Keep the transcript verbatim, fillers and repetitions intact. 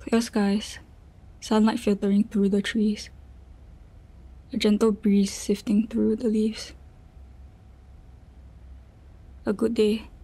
Clear skies, sunlight filtering through the trees, a gentle breeze sifting through the leaves. A good day.